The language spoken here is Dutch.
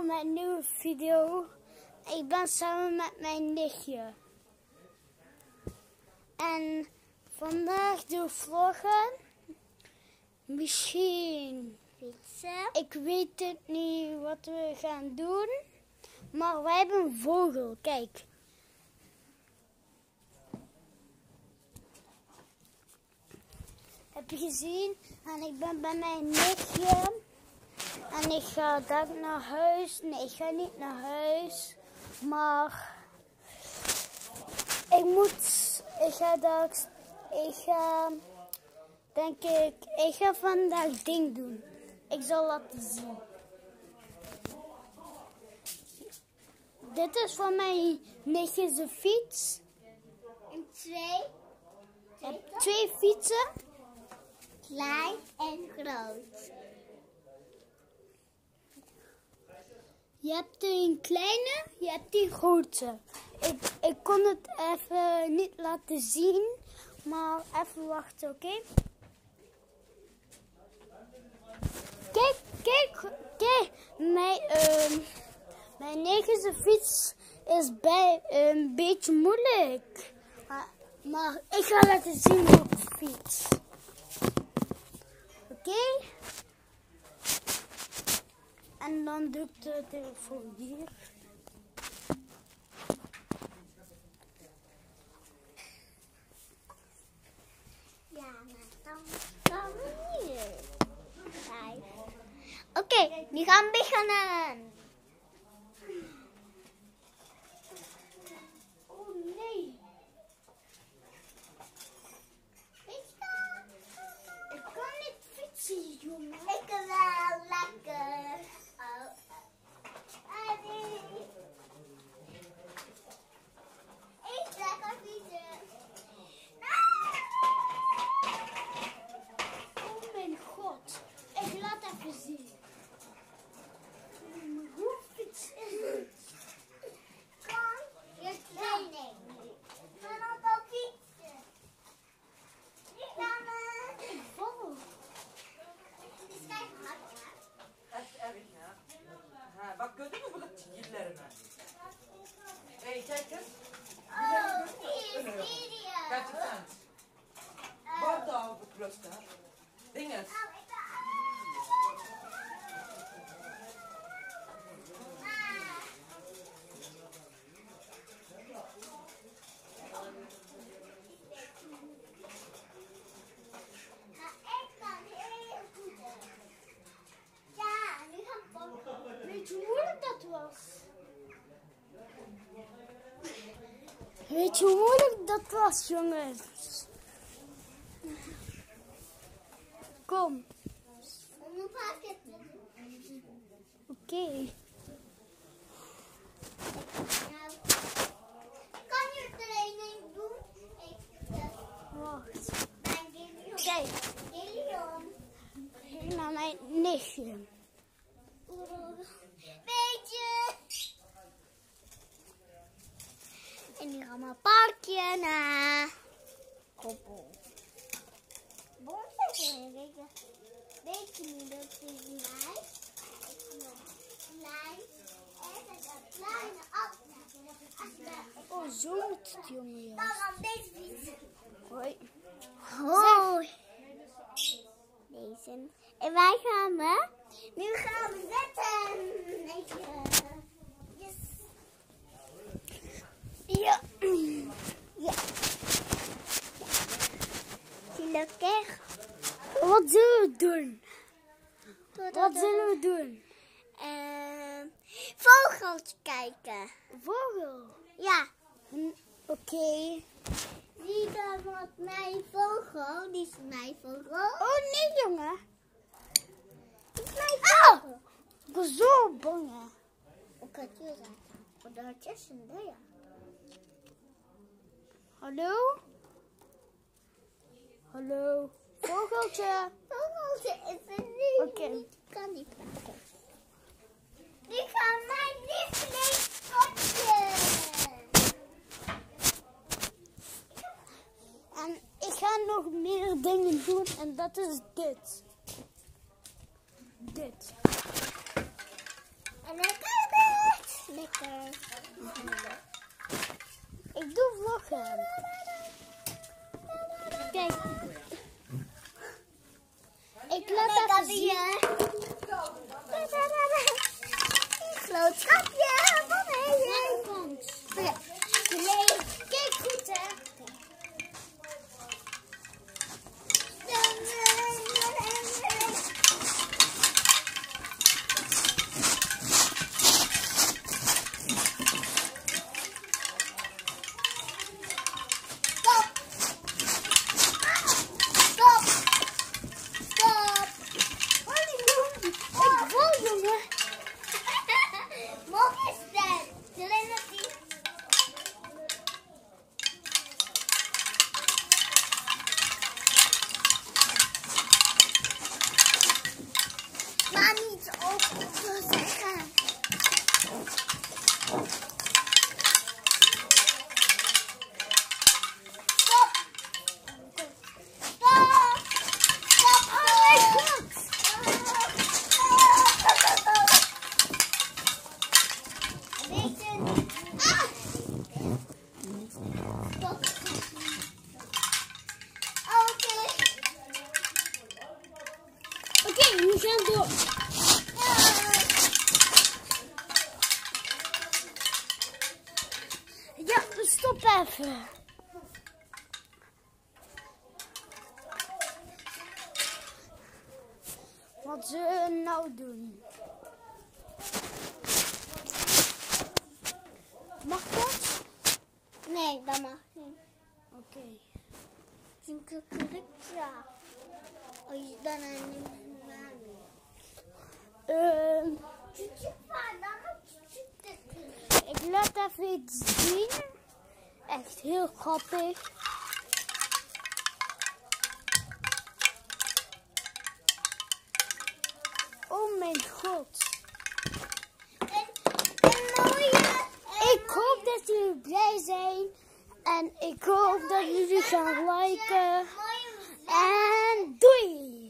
voor mijn nieuwe video. Ik ben samen met mijn nichtje. En vandaag doe ik vloggen. Misschien fietsen. Ik weet het niet wat we gaan doen. Maar wij hebben een vogel, kijk. Heb je gezien? En ik ben bij mijn nichtje. En ik ga dadelijk naar huis. Nee, ik ga niet naar huis. Maar ik ga vandaag ding doen. Ik zal laten zien. Dit is van mijn nichtje zijn fiets. En twee Fietsen. klein en groot. Je hebt een kleine, je hebt die grote. Ik kon het even niet laten zien, maar even wachten, oké? Kijk, mijn nichtje fiets is een beetje moeilijk. Maar ik ga laten zien hoe ik fiets. Oké? En dan doe ik de telefoon hier. Ja, maar dan hier. Oké, nu gaan we beginnen. Oh nee. Ik kan niet fietsen, jongen. Ik wel lekker. Oh. Adi. Ik lekker fietsen. Oh mijn god. Ik laat even zien. Hoe fiets is het? Kom, je training. Ga dan wel fietsen. Nu gaan we. Ik val. Het is kijk hard, hè? Evet ya. Ha, bak gördün mü burada çizgilerimi? Hey, kijk eens. Oh, hier is video. Kijk eens aan. Wat daar op het rust, hè? Dinges. Weet je hoe moeilijk dat was? Weet je hoe moeilijk dat was, jongens? Kom. Oké. Kan je training doen? Wacht. Kijk. Kijk, hier naar mijn nichtje. Beetje. En nu gaan we een parkje naar Koppel. Weet je niet dat dit mij? Klein. En een kleine afstand. Oh, zo moet het, jongen. Dan gaan we deze fietsen. Hoi. Hoi. Deze. En wij gaan we. Nu gaan we zetten. Yes. Ja. Ja. Gelukkig. Wat zullen we doen? Wat zullen we doen? Vogeltje kijken. Vogel. Ja. Oké. Zie dan wat mijn vogel. Die is mijn vogel. Oh nee, jongen. Die is mijn vogel. Ik ben zo bang, hè. Ik had je zeggen. Want daar is een deur. Hallo? Hallo? Vogeltje. Vogeltje is er nu. Oké. Ik kan niet praten. Nu gaan mijn lievelingspotje. En ik ga nog meer dingen doen en dat is dit. Dit. En dan kan boodschapje van Helen. Ja. Nee, kijk goed hè. Maar niet over te zeggen. Stop! Stop! Stop! Oh mijn god! Stop. Oké, we gaan door. Ja, stop even. Wat zullen we nou doen? Mag dat? Nee, dat mag niet. Oké. Een kukurikja. Als je dan een Ik laat even iets zien. Echt heel grappig. Oh mijn god. Ik hoop dat jullie blij zijn. En ik hoop dat jullie gaan liken. En doei!